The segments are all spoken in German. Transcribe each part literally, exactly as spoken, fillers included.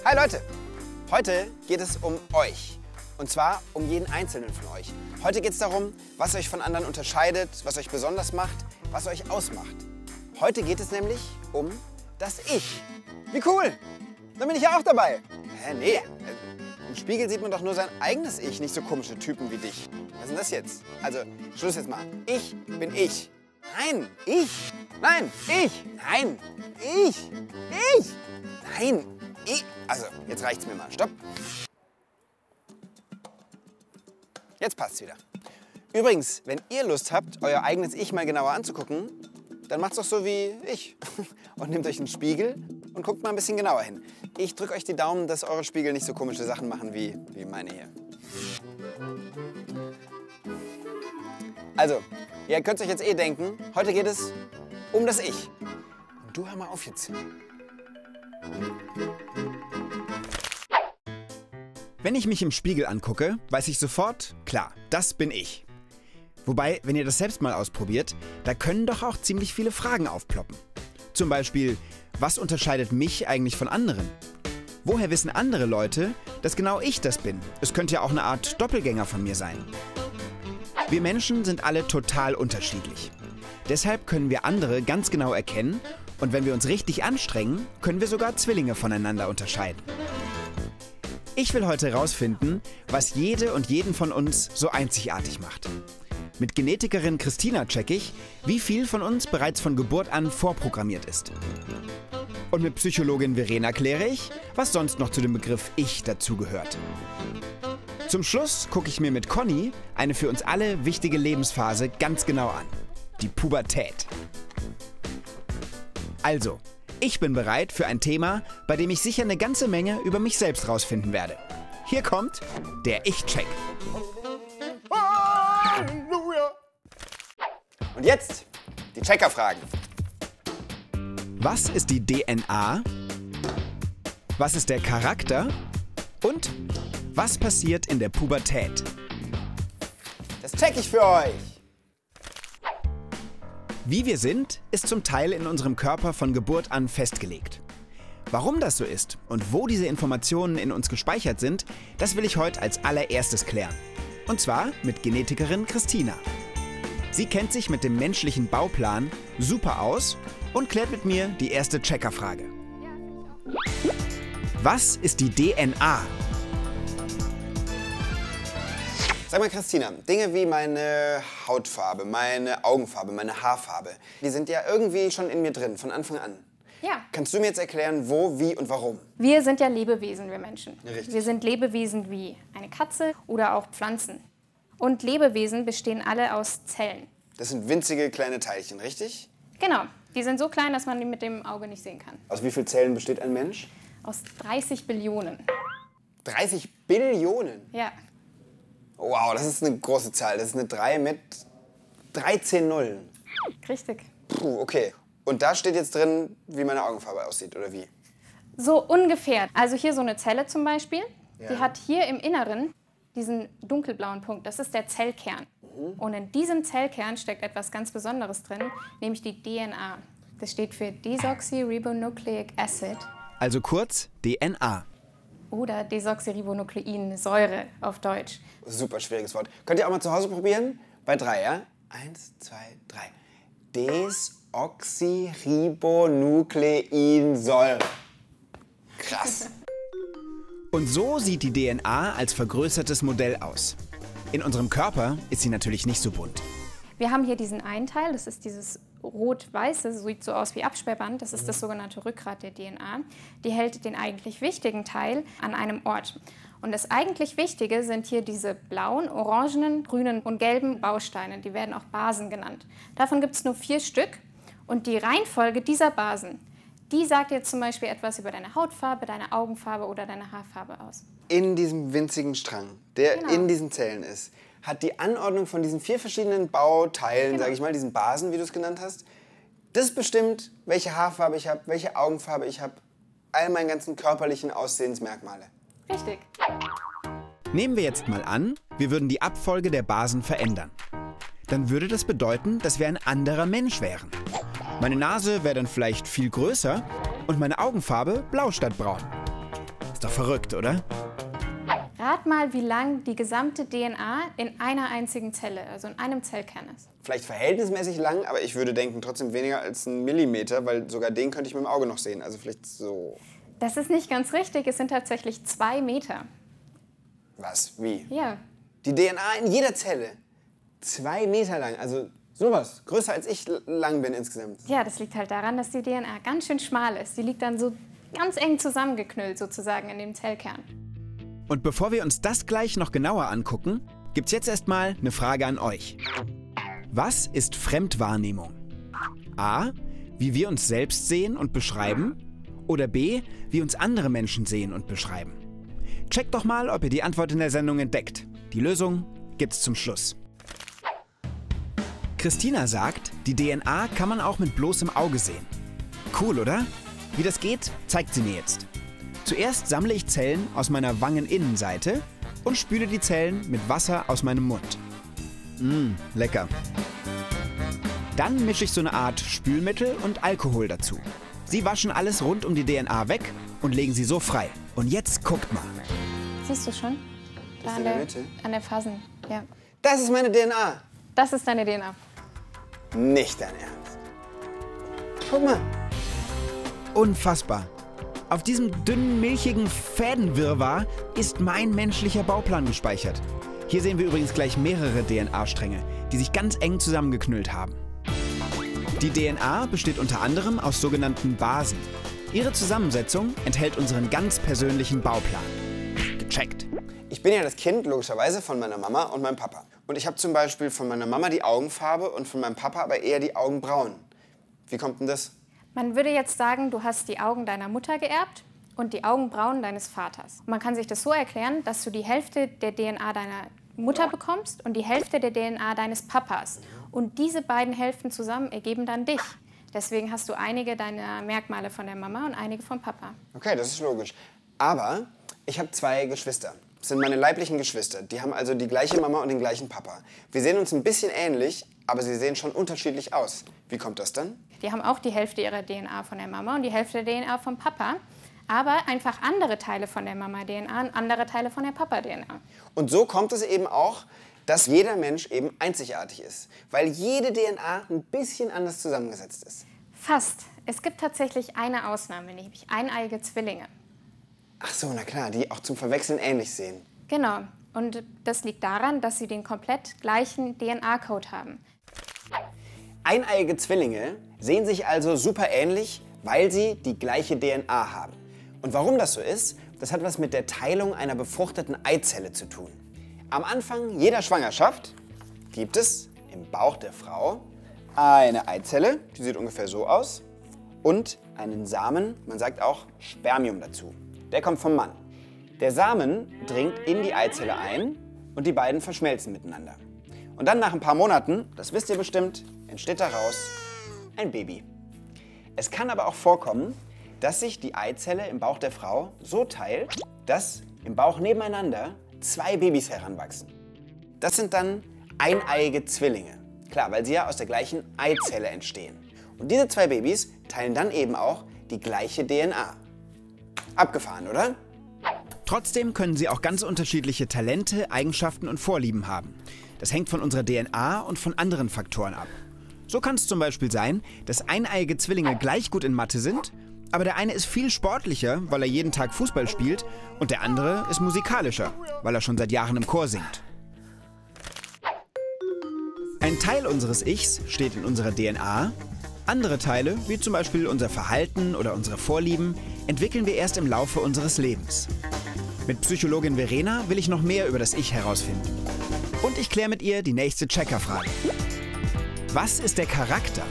Hi Leute! Heute geht es um euch. Und zwar um jeden Einzelnen von euch. Heute geht es darum, was euch von anderen unterscheidet, was euch besonders macht, was euch ausmacht. Heute geht es nämlich um das Ich. Wie cool! Dann bin ich ja auch dabei. Hä, nee. Im Spiegel sieht man doch nur sein eigenes Ich, nicht so komische Typen wie dich. Was ist denn das jetzt? Also, Schluss jetzt mal. Ich bin ich. Nein, ich. Nein, ich. Nein, ich. Ich. Nein, ich. Also, jetzt reicht's mir mal. Stopp. Jetzt passt's wieder. Übrigens, wenn ihr Lust habt, euer eigenes Ich mal genauer anzugucken, dann macht's doch so wie ich. Und nehmt euch einen Spiegel und guckt mal ein bisschen genauer hin. Ich drücke euch die Daumen, dass eure Spiegel nicht so komische Sachen machen wie, wie meine hier. Also, ihr könnt euch jetzt eh denken, heute geht es um das Ich. Und du hör mal auf jetzt. Wenn ich mich im Spiegel angucke, weiß ich sofort, klar, das bin ich. Wobei, wenn ihr das selbst mal ausprobiert, da können doch auch ziemlich viele Fragen aufploppen. Zum Beispiel, was unterscheidet mich eigentlich von anderen? Woher wissen andere Leute, dass genau ich das bin? Es könnte ja auch eine Art Doppelgänger von mir sein. Wir Menschen sind alle total unterschiedlich. Deshalb können wir andere ganz genau erkennen und wenn wir uns richtig anstrengen, können wir sogar Zwillinge voneinander unterscheiden. Ich will heute herausfinden, was jede und jeden von uns so einzigartig macht. Mit Genetikerin Christina check ich, wie viel von uns bereits von Geburt an vorprogrammiert ist. Und mit Psychologin Verena kläre ich, was sonst noch zu dem Begriff Ich dazugehört. Zum Schluss gucke ich mir mit Conny eine für uns alle wichtige Lebensphase ganz genau an. Die Pubertät. Also, ich bin bereit für ein Thema, bei dem ich sicher eine ganze Menge über mich selbst rausfinden werde. Hier kommt der Ich-Check. Halleluja! Und jetzt die Checkerfragen. Was ist die D N A? Was ist der Charakter? Und was passiert in der Pubertät? Das check ich für euch. Wie wir sind, ist zum Teil in unserem Körper von Geburt an festgelegt. Warum das so ist und wo diese Informationen in uns gespeichert sind, das will ich heute als allererstes klären. Und zwar mit Genetikerin Christina. Sie kennt sich mit dem menschlichen Bauplan super aus und klärt mit mir die erste Checkerfrage. Was ist die D N A? Sag mal Christina, Dinge wie meine Hautfarbe, meine Augenfarbe, meine Haarfarbe, die sind ja irgendwie schon in mir drin, von Anfang an. Ja. Kannst du mir jetzt erklären, wo, wie und warum? Wir sind ja Lebewesen, wir Menschen. Ja, richtig. Wir sind Lebewesen wie eine Katze oder auch Pflanzen. Und Lebewesen bestehen alle aus Zellen. Das sind winzige kleine Teilchen, richtig? Genau, die sind so klein, dass man die mit dem Auge nicht sehen kann. Aus wie vielen Zellen besteht ein Mensch? Aus dreißig Billionen. dreißig Billionen? Ja. Wow, das ist eine große Zahl. Das ist eine drei mit dreizehn Nullen. Richtig. Puh, okay. Und da steht jetzt drin, wie meine Augenfarbe aussieht, oder wie? So ungefähr. Also hier so eine Zelle zum Beispiel, Ja. die hat hier im Inneren diesen dunkelblauen Punkt. Das ist der Zellkern. Mhm. Und in diesem Zellkern steckt etwas ganz Besonderes drin, nämlich die D N A. Das steht für Desoxyribonucleic Acid. Also kurz D N A. Oder Desoxyribonukleinsäure auf Deutsch. Super schwieriges Wort. Könnt ihr auch mal zu Hause probieren? Bei drei, ja? Eins, zwei, drei. Desoxyribonukleinsäure. Krass. Und so sieht die D N A als vergrößertes Modell aus. In unserem Körper ist sie natürlich nicht so bunt. Wir haben hier diesen einen Teil, das ist dieses rot-weiße, sieht so aus wie Absperrband, das ist das sogenannte Rückgrat der D N A. Die hält den eigentlich wichtigen Teil an einem Ort. Und das eigentlich Wichtige sind hier diese blauen, orangenen, grünen und gelben Bausteine, die werden auch Basen genannt. Davon gibt es nur vier Stück und die Reihenfolge dieser Basen, die sagt jetzt zum Beispiel etwas über deine Hautfarbe, deine Augenfarbe oder deine Haarfarbe aus. In diesem winzigen Strang, der Genau. in diesen Zellen ist, hat die Anordnung von diesen vier verschiedenen Bauteilen, Genau. sage ich mal, diesen Basen, wie du es genannt hast, das bestimmt, welche Haarfarbe ich habe, welche Augenfarbe ich habe, all meine ganzen körperlichen Aussehensmerkmale. Richtig. Nehmen wir jetzt mal an, wir würden die Abfolge der Basen verändern. Dann würde das bedeuten, dass wir ein anderer Mensch wären. Meine Nase wäre dann vielleicht viel größer und meine Augenfarbe blau statt braun. Ist doch verrückt, oder? Rat mal, wie lang die gesamte D N A in einer einzigen Zelle, also in einem Zellkern ist. Vielleicht verhältnismäßig lang, aber ich würde denken, trotzdem weniger als ein Millimeter, weil sogar den könnte ich mit dem Auge noch sehen. Also vielleicht so. Das ist nicht ganz richtig, es sind tatsächlich zwei Meter. Was? Wie? Ja. Die D N A in jeder Zelle. Zwei Meter lang, also sowas. Größer als ich lang bin insgesamt. Ja, das liegt halt daran, dass die D N A ganz schön schmal ist. Die liegt dann so ganz eng zusammengeknüllt sozusagen in dem Zellkern. Und bevor wir uns das gleich noch genauer angucken, gibt's jetzt erstmal eine Frage an euch. Was ist Fremdwahrnehmung? A. Wie wir uns selbst sehen und beschreiben? Oder B. Wie uns andere Menschen sehen und beschreiben? Checkt doch mal, ob ihr die Antwort in der Sendung entdeckt. Die Lösung gibt's zum Schluss. Christina sagt, die D N A kann man auch mit bloßem Auge sehen. Cool, oder? Wie das geht, zeigt sie mir jetzt. Zuerst sammle ich Zellen aus meiner Wangeninnenseite und spüle die Zellen mit Wasser aus meinem Mund. Mmh, lecker. Dann mische ich so eine Art Spülmittel und Alkohol dazu. Sie waschen alles rund um die D N A weg und legen sie so frei. Und jetzt guckt mal. Siehst du schon? Da Ist an in der, der Mitte? an der Phasen, ja. Das ist meine D N A. Das ist deine D N A. Nicht dein Ernst. Guck mal. Unfassbar. Auf diesem dünnen, milchigen Fädenwirrwarr ist mein menschlicher Bauplan gespeichert. Hier sehen wir übrigens gleich mehrere D N A-Stränge, die sich ganz eng zusammengeknüllt haben. Die D N A besteht unter anderem aus sogenannten Basen. Ihre Zusammensetzung enthält unseren ganz persönlichen Bauplan. Gecheckt. Ich bin ja das Kind, logischerweise, von meiner Mama und meinem Papa. Und ich habe zum Beispiel von meiner Mama die Augenfarbe und von meinem Papa aber eher die Augenbrauen. Wie kommt denn das? Man würde jetzt sagen, du hast die Augen deiner Mutter geerbt und die Augenbrauen deines Vaters. Man kann sich das so erklären, dass du die Hälfte der D N A deiner Mutter bekommst und die Hälfte der D N A deines Papas. Und diese beiden Hälften zusammen ergeben dann dich. Deswegen hast du einige deiner Merkmale von der Mama und einige vom Papa. Okay, das ist logisch. Aber ich habe zwei Geschwister. Das sind meine leiblichen Geschwister. Die haben also die gleiche Mama und den gleichen Papa. Wir sehen uns ein bisschen ähnlich, aber sie sehen schon unterschiedlich aus. Wie kommt das dann? Die haben auch die Hälfte ihrer D N A von der Mama und die Hälfte der D N A vom Papa. Aber einfach andere Teile von der Mama-D N A und andere Teile von der Papa-D N A. Und so kommt es eben auch, dass jeder Mensch eben einzigartig ist. Weil jede D N A ein bisschen anders zusammengesetzt ist. Fast. Es gibt tatsächlich eine Ausnahme, nämlich eineiige Zwillinge. Ach so, na klar, die auch zum Verwechseln ähnlich sehen. Genau. Und das liegt daran, dass sie den komplett gleichen D N A-Code haben. Eineiige Zwillinge sehen sich also super ähnlich, weil sie die gleiche D N A haben. Und warum das so ist, das hat was mit der Teilung einer befruchteten Eizelle zu tun. Am Anfang jeder Schwangerschaft gibt es im Bauch der Frau eine Eizelle, die sieht ungefähr so aus, und einen Samen, man sagt auch Spermium dazu. Der kommt vom Mann. Der Samen dringt in die Eizelle ein und die beiden verschmelzen miteinander. Und dann nach ein paar Monaten, das wisst ihr bestimmt, entsteht daraus ein Baby. Es kann aber auch vorkommen, dass sich die Eizelle im Bauch der Frau so teilt, dass im Bauch nebeneinander zwei Babys heranwachsen. Das sind dann eineiige Zwillinge. Klar, weil sie ja aus der gleichen Eizelle entstehen. Und diese zwei Babys teilen dann eben auch die gleiche D N A. Abgefahren, oder? Trotzdem können sie auch ganz unterschiedliche Talente, Eigenschaften und Vorlieben haben. Das hängt von unserer D N A und von anderen Faktoren ab. So kann es zum Beispiel sein, dass eineiige Zwillinge gleich gut in Mathe sind, aber der eine ist viel sportlicher, weil er jeden Tag Fußball spielt, und der andere ist musikalischer, weil er schon seit Jahren im Chor singt. Ein Teil unseres Ichs steht in unserer D N A. Andere Teile, wie zum Beispiel unser Verhalten oder unsere Vorlieben, entwickeln wir erst im Laufe unseres Lebens. Mit Psychologin Verena will ich noch mehr über das Ich herausfinden. Und ich kläre mit ihr die nächste Checkerfrage. Was ist der Charakter?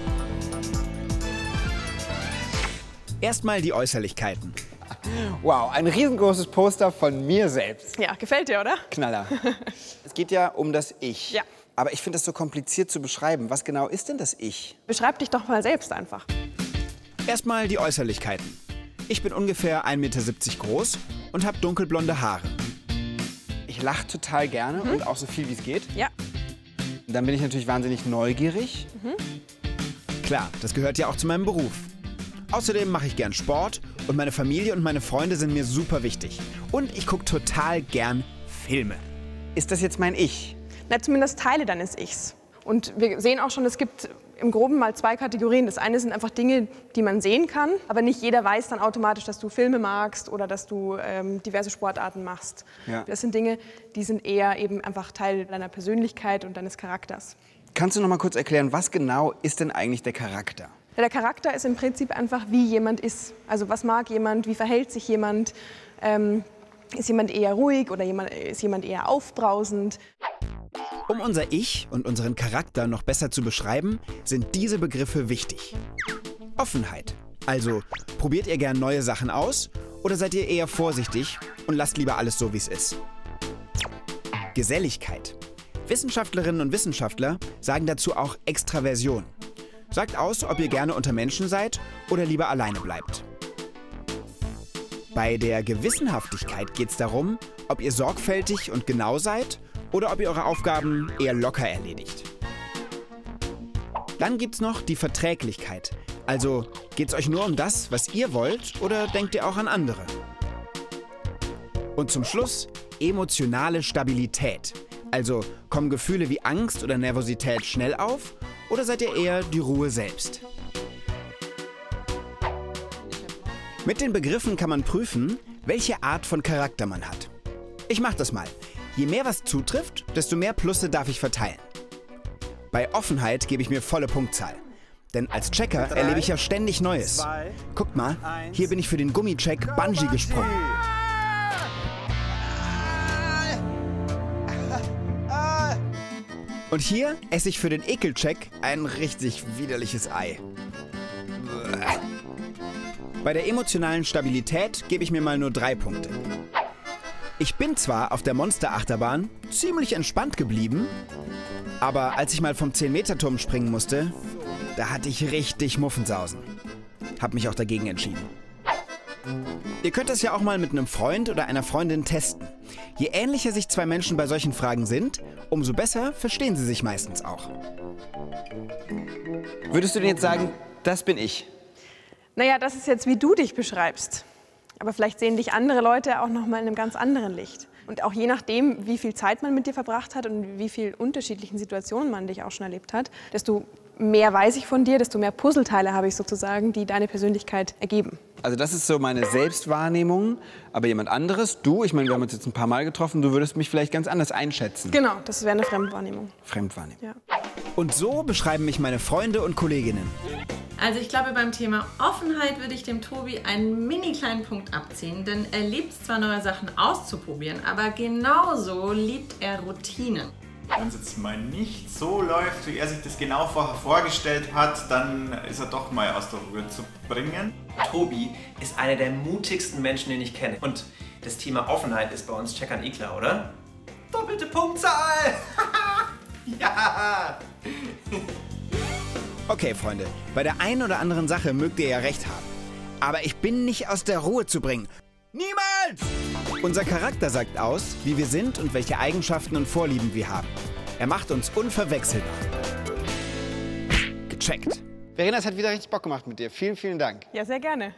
Erstmal die Äußerlichkeiten. Wow, ein riesengroßes Poster von mir selbst. Ja, gefällt dir, oder? Knaller. Es geht ja um das Ich. Ja. Aber ich finde das so kompliziert zu beschreiben. Was genau ist denn das Ich? Beschreib dich doch mal selbst einfach. Erstmal die Äußerlichkeiten. Ich bin ungefähr ein Meter siebzig groß und habe dunkelblonde Haare. Ich lache total gerne Mhm. und auch so viel wie es geht. Ja. Dann bin ich natürlich wahnsinnig neugierig. Klar, das gehört ja auch zu meinem Beruf. Außerdem mache ich gern Sport und meine Familie und meine Freunde sind mir super wichtig. Und ich gucke total gern Filme. Ist das jetzt mein Ich? Na, zumindest Teile deines Ichs. Und wir sehen auch schon, es gibt im Groben mal zwei Kategorien. Das eine sind einfach Dinge, die man sehen kann, aber nicht jeder weiß dann automatisch, dass du Filme magst oder dass du ähm, diverse Sportarten machst. Ja. Das sind Dinge, die sind eher eben einfach Teil deiner Persönlichkeit und deines Charakters. Kannst du noch mal kurz erklären, was genau ist denn eigentlich der Charakter? Ja, der Charakter ist im Prinzip einfach, wie jemand ist. Also was mag jemand, wie verhält sich jemand, ähm, ist jemand eher ruhig oder jemand, ist jemand eher aufbrausend. Um unser Ich und unseren Charakter noch besser zu beschreiben, sind diese Begriffe wichtig. Offenheit. Also, probiert ihr gern neue Sachen aus oder seid ihr eher vorsichtig und lasst lieber alles so, wie es ist? Geselligkeit. Wissenschaftlerinnen und Wissenschaftler sagen dazu auch Extraversion. Sagt aus, ob ihr gerne unter Menschen seid oder lieber alleine bleibt. Bei der Gewissenhaftigkeit geht es darum, ob ihr sorgfältig und genau seid oder ob ihr eure Aufgaben eher locker erledigt. Dann gibt's noch die Verträglichkeit. Also geht's euch nur um das, was ihr wollt, oder denkt ihr auch an andere? Und zum Schluss emotionale Stabilität. Also kommen Gefühle wie Angst oder Nervosität schnell auf, oder seid ihr eher die Ruhe selbst? Mit den Begriffen kann man prüfen, welche Art von Charakter man hat. Ich mach das mal. Je mehr was zutrifft, desto mehr Plusse darf ich verteilen. Bei Offenheit gebe ich mir volle Punktzahl. Denn als Checker Drei, erlebe ich ja ständig Neues. zwei, Guckt mal, eins. hier bin ich für den Gummicheck Bungee gesprungen. Und hier esse ich für den Ekelcheck ein richtig widerliches Ei. Bei der emotionalen Stabilität gebe ich mir mal nur drei Punkte. Ich bin zwar auf der Monster-Achterbahn ziemlich entspannt geblieben, aber als ich mal vom zehn-Meter-Turm springen musste, da hatte ich richtig Muffensausen. Hab mich auch dagegen entschieden. Ihr könnt das ja auch mal mit einem Freund oder einer Freundin testen. Je ähnlicher sich zwei Menschen bei solchen Fragen sind, umso besser verstehen sie sich meistens auch. Würdest du denn jetzt sagen, das bin ich? Naja, das ist jetzt, wie du dich beschreibst. Aber vielleicht sehen dich andere Leute auch noch mal in einem ganz anderen Licht. Und auch je nachdem, wie viel Zeit man mit dir verbracht hat und wie viel unterschiedlichen Situationen man dich auch schon erlebt hat, desto mehr weiß ich von dir, desto mehr Puzzleteile habe ich sozusagen, die deine Persönlichkeit ergeben. Also das ist so meine Selbstwahrnehmung, aber jemand anderes, du, ich meine, wir haben uns jetzt ein paar Mal getroffen, du würdest mich vielleicht ganz anders einschätzen. Genau, das wäre eine Fremdwahrnehmung. Fremdwahrnehmung. Ja. Und so beschreiben mich meine Freunde und Kolleginnen. Also ich glaube, beim Thema Offenheit würde ich dem Tobi einen mini kleinen Punkt abziehen, denn er liebt es zwar, neue Sachen auszuprobieren, aber genauso liebt er Routinen. Wenn es jetzt mal nicht so läuft, wie er sich das genau vorher vorgestellt hat, dann ist er doch mal aus der Ruhe zu bringen. Tobi ist einer der mutigsten Menschen, den ich kenne. Und das Thema Offenheit ist bei uns Checkern eh klar, oder? Doppelte Punktzahl! Ja! Okay, Freunde, bei der einen oder anderen Sache mögt ihr ja recht haben. Aber ich bin nicht aus der Ruhe zu bringen. Niemals! Unser Charakter sagt aus, wie wir sind und welche Eigenschaften und Vorlieben wir haben. Er macht uns unverwechselbar. Gecheckt. Verena, es hat wieder richtig Bock gemacht mit dir. Vielen, vielen Dank. Ja, sehr gerne.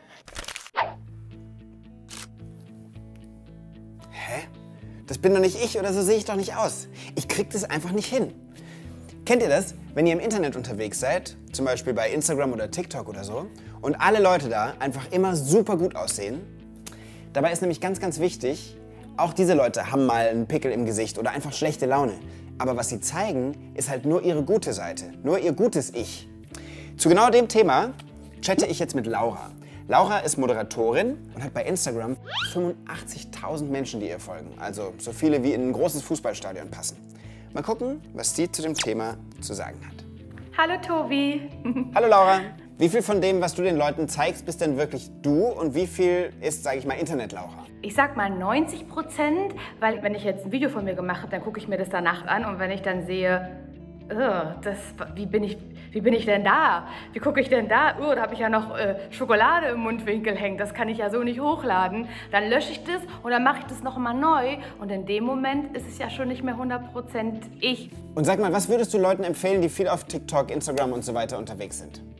Hä? Das bin doch nicht ich oder so sehe ich doch nicht aus. Ich krieg das einfach nicht hin. Kennt ihr das, wenn ihr im Internet unterwegs seid, zum Beispiel bei Instagram oder TikTok oder so, und alle Leute da einfach immer super gut aussehen? Dabei ist nämlich ganz, ganz wichtig, auch diese Leute haben mal einen Pickel im Gesicht oder einfach schlechte Laune. Aber was sie zeigen, ist halt nur ihre gute Seite, nur ihr gutes Ich. Zu genau dem Thema chatte ich jetzt mit Laura. Laura ist Moderatorin und hat bei Instagram fünfundachtzigtausend Menschen, die ihr folgen. Also so viele, wie in ein großes Fußballstadion passen. Mal gucken, was sie zu dem Thema zu sagen hat. Hallo Tobi. Hallo Laura. Wie viel von dem, was du den Leuten zeigst, bist denn wirklich du und wie viel ist, sage ich mal, Internet-Laura? Ich sag mal neunzig Prozent, weil wenn ich jetzt ein Video von mir gemacht habe, dann gucke ich mir das danach an und wenn ich dann sehe, oh, das, wie, bin ich, wie bin ich denn da? Wie gucke ich denn da? Oh, da habe ich ja noch äh, Schokolade im Mundwinkel hängen, das kann ich ja so nicht hochladen. Dann lösche ich das und dann mache ich das noch mal neu und in dem Moment ist es ja schon nicht mehr hundert Prozent ich. Und sag mal, was würdest du Leuten empfehlen, die viel auf TikTok, Instagram und so weiter unterwegs sind?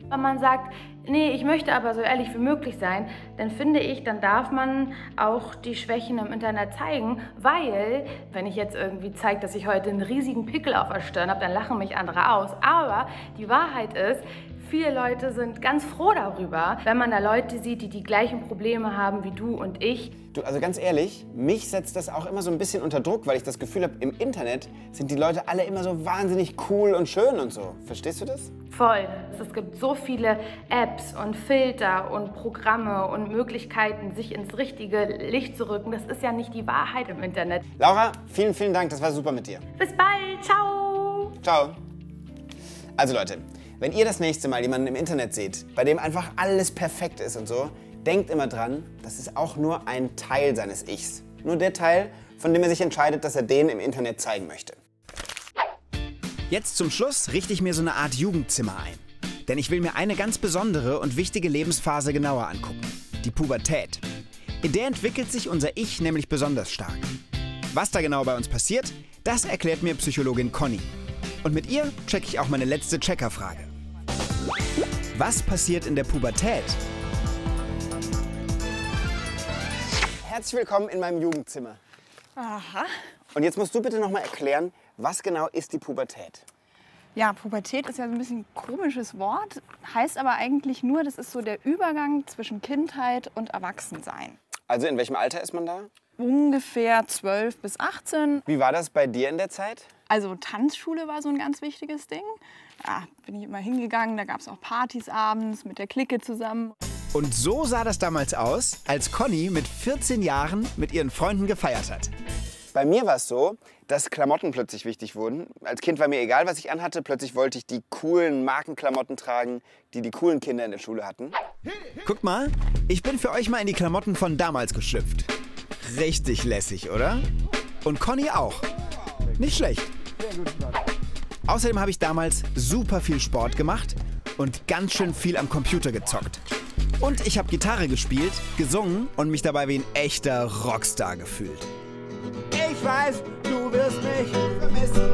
Wenn man sagt, nee, ich möchte aber so ehrlich wie möglich sein, dann finde ich, dann darf man auch die Schwächen im Internet zeigen, weil, wenn ich jetzt irgendwie zeige, dass ich heute einen riesigen Pickel auf der Stirn habe, dann lachen mich andere aus. Aber die Wahrheit ist, viele Leute sind ganz froh darüber, wenn man da Leute sieht, die die gleichen Probleme haben wie du und ich. Du, also ganz ehrlich, mich setzt das auch immer so ein bisschen unter Druck, weil ich das Gefühl habe, im Internet sind die Leute alle immer so wahnsinnig cool und schön und so. Verstehst du das? Voll. Es gibt so viele Apps und Filter und Programme und Möglichkeiten, sich ins richtige Licht zu rücken. Das ist ja nicht die Wahrheit im Internet. Laura, vielen, vielen Dank. Das war super mit dir. Bis bald. Ciao. Ciao. Also Leute, wenn ihr das nächste Mal jemanden im Internet seht, bei dem einfach alles perfekt ist und so, denkt immer dran, das ist auch nur ein Teil seines Ichs. Nur der Teil, von dem er sich entscheidet, dass er den im Internet zeigen möchte. Jetzt zum Schluss richte ich mir so eine Art Jugendzimmer ein. Denn ich will mir eine ganz besondere und wichtige Lebensphase genauer angucken. Die Pubertät. In der entwickelt sich unser Ich nämlich besonders stark. Was da genau bei uns passiert, das erklärt mir Psychologin Conny. Und mit ihr checke ich auch meine letzte Checkerfrage. Was passiert in der Pubertät? Herzlich willkommen in meinem Jugendzimmer. Aha. Und jetzt musst du bitte noch mal erklären, was genau ist die Pubertät? Ja, Pubertät ist ja so ein bisschen ein komisches Wort, heißt aber eigentlich nur, das ist so der Übergang zwischen Kindheit und Erwachsensein. Also in welchem Alter ist man da? Ungefähr zwölf bis achtzehn. Wie war das bei dir in der Zeit? Also Tanzschule war so ein ganz wichtiges Ding. Ja, bin ich immer hingegangen, da gab es auch Partys abends mit der Clique zusammen. Und so sah das damals aus, als Conny mit vierzehn Jahren mit ihren Freunden gefeiert hat. Bei mir war es so, dass Klamotten plötzlich wichtig wurden. Als Kind war mir egal, was ich anhatte. Plötzlich wollte ich die coolen Markenklamotten tragen, die die coolen Kinder in der Schule hatten. Guckt mal, ich bin für euch mal in die Klamotten von damals geschlüpft. Richtig lässig, oder? Und Conny auch. Nicht schlecht. Außerdem habe ich damals super viel Sport gemacht und ganz schön viel am Computer gezockt. Und ich habe Gitarre gespielt, gesungen und mich dabei wie ein echter Rockstar gefühlt. Ich weiß, du wirst mich vermissen.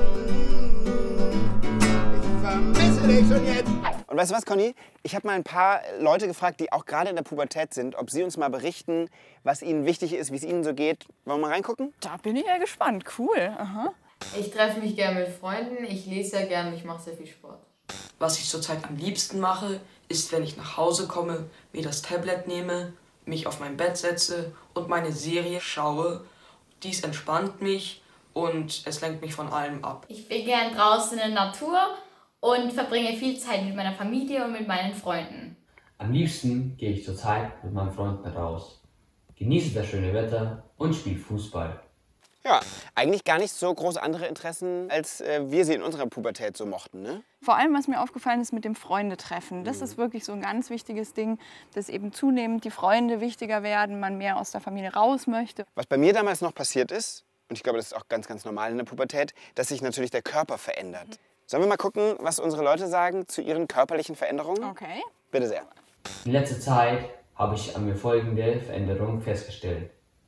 Ich vermisse dich schon jetzt. Und weißt du was, Conny? Ich habe mal ein paar Leute gefragt, die auch gerade in der Pubertät sind, ob sie uns mal berichten, was ihnen wichtig ist, wie es ihnen so geht. Wollen wir mal reingucken? Da bin ich ja gespannt. Cool. Aha. Ich treffe mich gerne mit Freunden, ich lese sehr gerne, ich mache sehr viel Sport. Was ich zurzeit am liebsten mache, ist, wenn ich nach Hause komme, mir das Tablet nehme, mich auf mein Bett setze und meine Serie schaue. Dies entspannt mich und es lenkt mich von allem ab. Ich bin gern draußen in der Natur und verbringe viel Zeit mit meiner Familie und mit meinen Freunden. Am liebsten gehe ich zurzeit mit meinen Freunden raus, genieße das schöne Wetter und spiele Fußball. Ja, eigentlich gar nicht so groß andere Interessen, als äh, wir sie in unserer Pubertät so mochten, ne? Vor allem, was mir aufgefallen ist mit dem Freundetreffen. Das ist wirklich so ein ganz wichtiges Ding, dass eben zunehmend die Freunde wichtiger werden, man mehr aus der Familie raus möchte. Was bei mir damals noch passiert ist, und ich glaube, das ist auch ganz, ganz normal in der Pubertät, dass sich natürlich der Körper verändert. Mhm. Sollen wir mal gucken, was unsere Leute sagen zu ihren körperlichen Veränderungen? Okay. Bitte sehr. In letzter Zeit habe ich an mir folgende Veränderung festgestellt.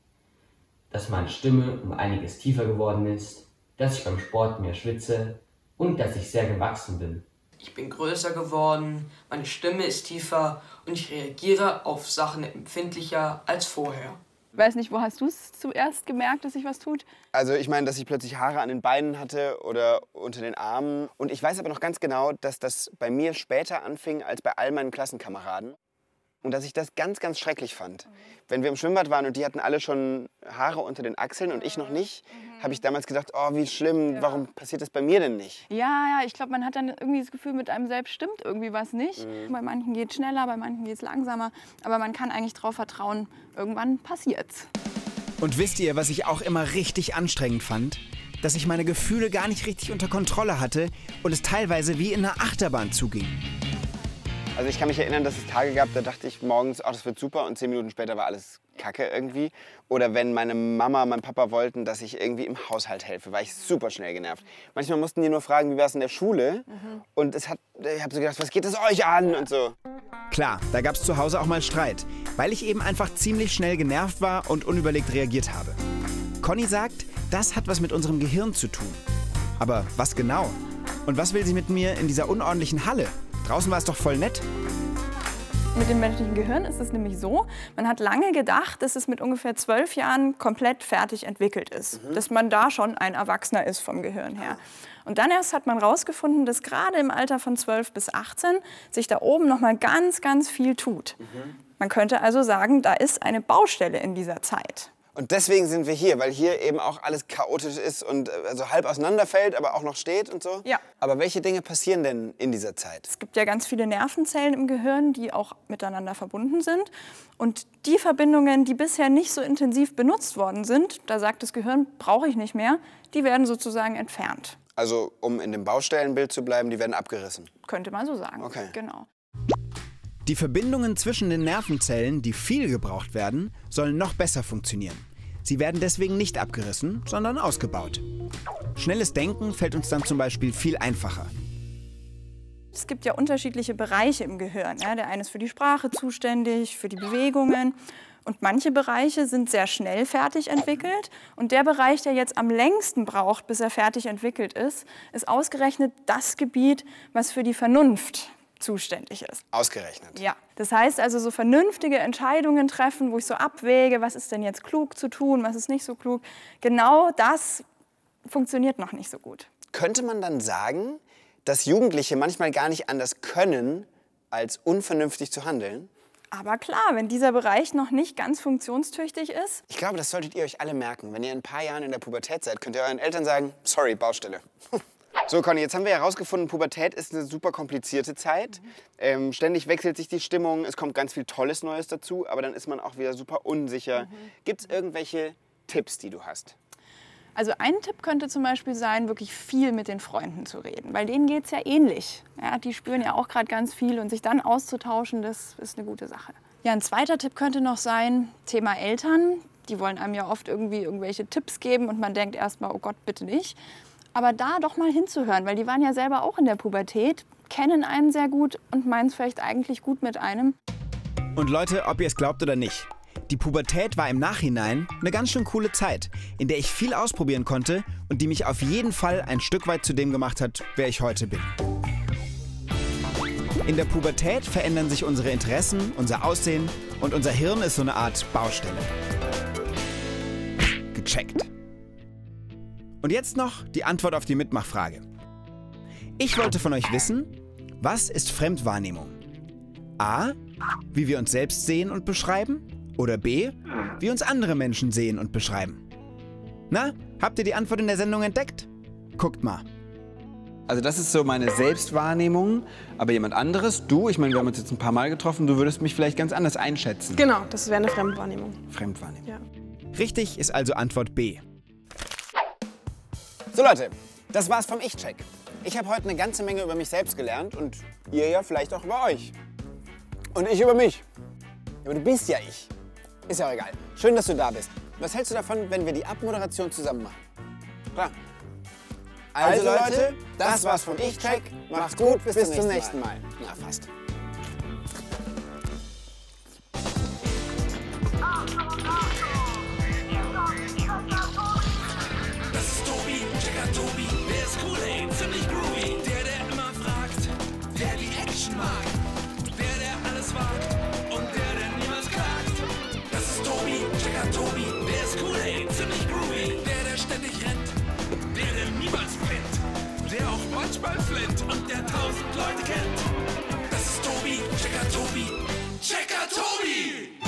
Dass meine Stimme um einiges tiefer geworden ist, dass ich beim Sport mehr schwitze und dass ich sehr gewachsen bin. Ich bin größer geworden, meine Stimme ist tiefer und ich reagiere auf Sachen empfindlicher als vorher. Ich weiß nicht, wo hast du es zuerst gemerkt, dass sich was tut? Also ich meine, dass ich plötzlich Haare an den Beinen hatte oder unter den Armen. Und ich weiß aber noch ganz genau, dass das bei mir später anfing als bei all meinen Klassenkameraden. Und dass ich das ganz, ganz schrecklich fand. Mhm. Wenn wir im Schwimmbad waren und die hatten alle schon Haare unter den Achseln und ich noch nicht, mhm. habe ich damals gedacht, oh, wie schlimm, ja. Warum passiert das bei mir denn nicht? Ja, ja, ich glaube, man hat dann irgendwie das Gefühl, mit einem selbst stimmt irgendwie was nicht. Mhm. Bei manchen geht es schneller, bei manchen geht es langsamer. Aber man kann eigentlich darauf vertrauen, irgendwann passiert's. Und wisst ihr, was ich auch immer richtig anstrengend fand? Dass ich meine Gefühle gar nicht richtig unter Kontrolle hatte und es teilweise wie in einer Achterbahn zuging. Also ich kann mich erinnern, dass es Tage gab, da dachte ich morgens, oh, das wird super und zehn Minuten später war alles Kacke irgendwie. Oder wenn meine Mama, mein Papa wollten, dass ich irgendwie im Haushalt helfe, war ich super schnell genervt. Manchmal mussten die nur fragen, wie war es in der Schule? Mhm. Und es hat, ich habe so gedacht, was geht es euch an und so. Klar, da gab es zu Hause auch mal Streit, weil ich eben einfach ziemlich schnell genervt war und unüberlegt reagiert habe. Conny sagt, das hat was mit unserem Gehirn zu tun. Aber was genau? Und was will sie mit mir in dieser unordentlichen Halle? Draußen war es doch voll nett. Mit dem menschlichen Gehirn ist es nämlich so, man hat lange gedacht, dass es mit ungefähr zwölf Jahren komplett fertig entwickelt ist. Mhm. Dass man da schon ein Erwachsener ist vom Gehirn her. Und dann erst hat man herausgefunden, dass gerade im Alter von zwölf bis achtzehn sich da oben noch mal ganz, ganz viel tut. Mhm. Man könnte also sagen, da ist eine Baustelle in dieser Zeit. Und deswegen sind wir hier, weil hier eben auch alles chaotisch ist und also halb auseinanderfällt, aber auch noch steht und so? Ja. Aber welche Dinge passieren denn in dieser Zeit? Es gibt ja ganz viele Nervenzellen im Gehirn, die auch miteinander verbunden sind. Und die Verbindungen, die bisher nicht so intensiv benutzt worden sind, da sagt das Gehirn, brauche ich nicht mehr, die werden sozusagen entfernt. Also, um in dem Baustellenbild zu bleiben, die werden abgerissen? Könnte man so sagen, okay. Genau. Die Verbindungen zwischen den Nervenzellen, die viel gebraucht werden, sollen noch besser funktionieren. Sie werden deswegen nicht abgerissen, sondern ausgebaut. Schnelles Denken fällt uns dann zum Beispiel viel einfacher. Es gibt ja unterschiedliche Bereiche im Gehirn. Ja, der eine ist für die Sprache zuständig, für die Bewegungen. Und manche Bereiche sind sehr schnell fertig entwickelt. Und der Bereich, der jetzt am längsten braucht, bis er fertig entwickelt ist, ist ausgerechnet das Gebiet, was für die Vernunft zuständig ist. Ausgerechnet? Ja. Das heißt also, so vernünftige Entscheidungen treffen, wo ich so abwäge, was ist denn jetzt klug zu tun, was ist nicht so klug. Genau das funktioniert noch nicht so gut. Könnte man dann sagen, dass Jugendliche manchmal gar nicht anders können, als unvernünftig zu handeln? Aber klar, wenn dieser Bereich noch nicht ganz funktionstüchtig ist. Ich glaube, das solltet ihr euch alle merken. Wenn ihr in ein paar Jahren in der Pubertät seid, könnt ihr euren Eltern sagen, sorry, Baustelle. So, Conny, jetzt haben wir herausgefunden, Pubertät ist eine super komplizierte Zeit. Mhm. Ähm, ständig wechselt sich die Stimmung, es kommt ganz viel Tolles Neues dazu, aber dann ist man auch wieder super unsicher. Mhm. Gibt es irgendwelche Tipps, die du hast? Also ein Tipp könnte zum Beispiel sein, wirklich viel mit den Freunden zu reden, weil denen geht es ja ähnlich. Ja, die spüren ja auch gerade ganz viel und sich dann auszutauschen, das ist eine gute Sache. Ja, ein zweiter Tipp könnte noch sein, Thema Eltern. Die wollen einem ja oft irgendwie irgendwelche Tipps geben und man denkt erstmal, oh Gott, bitte nicht. Aber da doch mal hinzuhören, weil die waren ja selber auch in der Pubertät, kennen einen sehr gut und meinen es vielleicht eigentlich gut mit einem. Und Leute, ob ihr es glaubt oder nicht, die Pubertät war im Nachhinein eine ganz schön coole Zeit, in der ich viel ausprobieren konnte und die mich auf jeden Fall ein Stück weit zu dem gemacht hat, wer ich heute bin. In der Pubertät verändern sich unsere Interessen, unser Aussehen und unser Hirn ist so eine Art Baustelle. Gecheckt. Und jetzt noch die Antwort auf die Mitmachfrage. Ich wollte von euch wissen, was ist Fremdwahrnehmung? A, wie wir uns selbst sehen und beschreiben? Oder B, wie uns andere Menschen sehen und beschreiben? Na, habt ihr die Antwort in der Sendung entdeckt? Guckt mal. Also das ist so meine Selbstwahrnehmung, aber jemand anderes, du, ich meine, wir haben uns jetzt ein paar Mal getroffen, du würdest mich vielleicht ganz anders einschätzen. Genau, das wäre eine Fremdwahrnehmung. Fremdwahrnehmung. Ja. Richtig ist also Antwort B. So Leute, das war's vom Ich-Check. Ich habe heute eine ganze Menge über mich selbst gelernt und ihr ja vielleicht auch über euch. Und ich über mich. Aber du bist ja ich. Ist ja auch egal. Schön, dass du da bist. Was hältst du davon, wenn wir die Abmoderation zusammen machen? Klar. Also, also Leute, das war's vom Ich-Check. Macht's gut, bis, bis zum nächsten Mal. Mal. Na, fast. Das ist Tobi, Checker Tobi, der ist cool, ey, ziemlich groovy. Der, der immer fragt, der die Action mag. Der, der alles wagt und der, der niemals klagt. Das ist Tobi, Checker Tobi, der ist cool, ey, ziemlich groovy. Der, der ständig rennt, der, der niemals pennt. Der auch manchmal flennt und der tausend Leute kennt. Das ist Tobi, Checker Tobi, Checker Tobi!